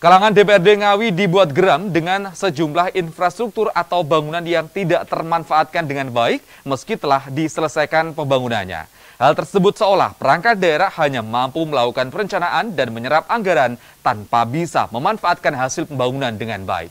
Kalangan DPRD Ngawi dibuat geram dengan sejumlah infrastruktur atau bangunan yang tidak termanfaatkan dengan baik meski telah diselesaikan pembangunannya. Hal tersebut seolah perangkat daerah hanya mampu melakukan perencanaan dan menyerap anggaran tanpa bisa memanfaatkan hasil pembangunan dengan baik.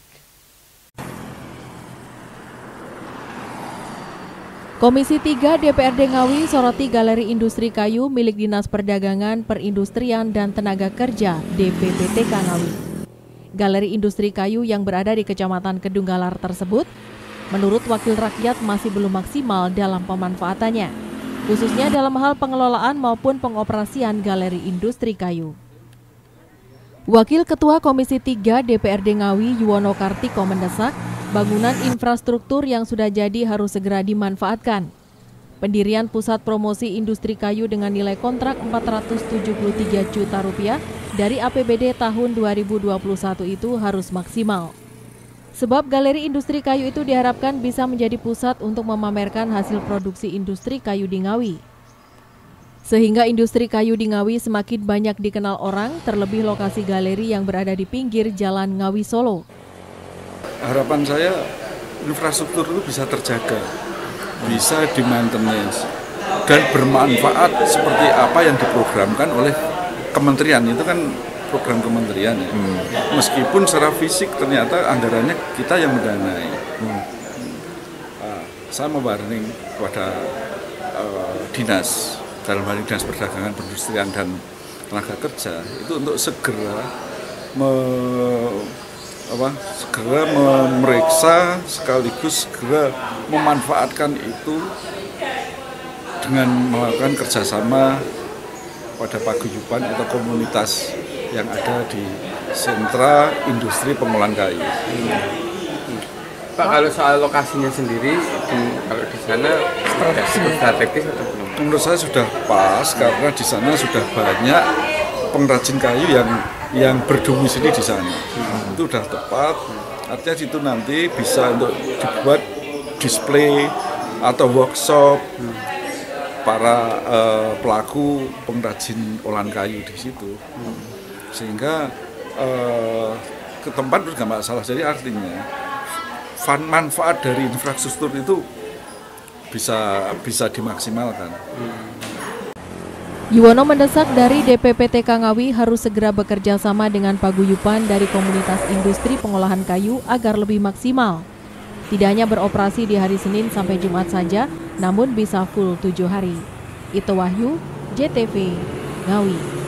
Komisi 3 DPRD Ngawi soroti Galeri Industri Kayu milik Dinas Perdagangan, Perindustrian, dan Tenaga Kerja DPPTK Ngawi. Galeri Industri Kayu yang berada di Kecamatan Kedunggalar tersebut, menurut Wakil Rakyat masih belum maksimal dalam pemanfaatannya, khususnya dalam hal pengelolaan maupun pengoperasian Galeri Industri Kayu. Wakil Ketua Komisi 3 DPRD Ngawi Yuwono Kartiko mendesak bangunan infrastruktur yang sudah jadi harus segera dimanfaatkan. Pendirian Pusat Promosi Industri Kayu dengan nilai kontrak Rp473 juta dari APBD tahun 2021 itu harus maksimal. Sebab Galeri Industri Kayu itu diharapkan bisa menjadi pusat untuk memamerkan hasil produksi industri kayu di Ngawi. Sehingga industri kayu di Ngawi semakin banyak dikenal orang, terlebih lokasi galeri yang berada di pinggir Jalan Ngawi Solo. Harapan saya infrastruktur itu bisa terjaga, bisa di-maintenance, dan bermanfaat seperti apa yang diprogramkan oleh kementerian. Itu kan program kementerian ya. Meskipun secara fisik ternyata anggarannya kita yang mendanai. Saya mewarning kepada dinas, dalam hal ini Dinas Perdagangan, Perindustrian, dan Tenaga Kerja, itu untuk segera memeriksa sekaligus segera memanfaatkan itu dengan melakukan kerjasama pada paguyuban atau komunitas yang ada di sentra industri pengolahan kayu. Pak, kalau soal lokasinya sendiri, kalau di sana strategis atau belum? Menurut saya sudah pas karena di sana sudah banyak pengrajin kayu yang berdomisili di sana. Itu sudah tepat. Artinya itu nanti bisa untuk dibuat display atau workshop para pelaku pengrajin olahan kayu di situ, sehingga ke tempat itu nggak masalah. Jadi artinya manfaat dari infrastruktur itu bisa dimaksimalkan. Yuwono mendesak dari DPPTK Ngawi harus segera bekerja sama dengan paguyuban dari komunitas industri pengolahan kayu agar lebih maksimal. Tidak hanya beroperasi di hari Senin sampai Jumat saja, namun bisa full 7 hari. Itu Wahyu, JTV, Ngawi.